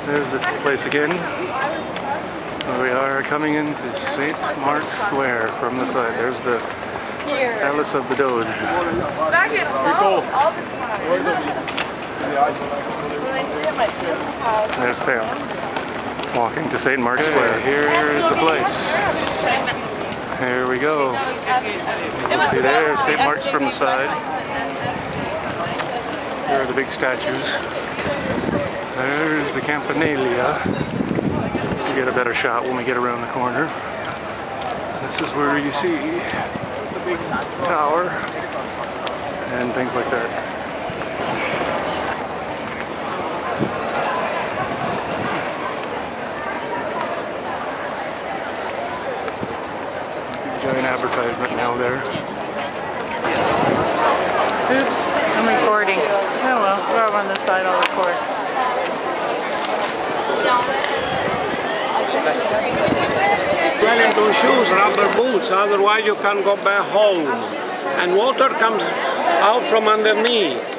There's this place again. We are coming into St. Marks Square from the side. There's the Palace of the Doge. Back at home all the time. There's Pam walking to St. Marks Square. Here's the place. Here we go. See there, St. Marks from the side. There are the big statues. There's the Campanile. You get a better shot when we get around the corner. This is where you see the big tower and things like that. Giant advertisement now there. Oops, I'm recording. Oh well, we're on this side, I'll record. Wellington shoes, rubber boots, otherwise you can't go back home. And water comes out from underneath.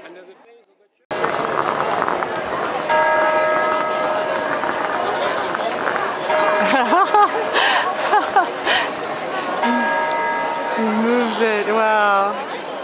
Moves it, wow.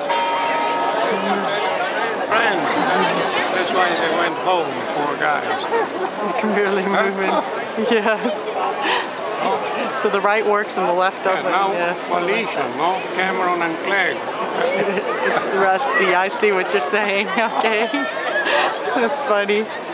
Friends, that's why they went home, poor guys. You can barely move it. Yeah. So the right works and the left doesn't. Now, yeah. coalition, no? Cameron and Clegg. It's rusty. I see what you're saying. Okay. That's funny.